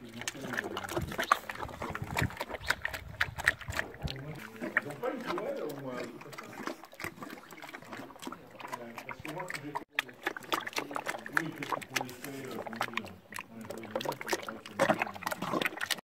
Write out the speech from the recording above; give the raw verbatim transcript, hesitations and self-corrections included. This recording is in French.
Ils n'ont pas une tourelle ou un truc comme ça? Parce que moi, quand j'ai fait... Oui, qu'est-ce qu'on pouvait faire?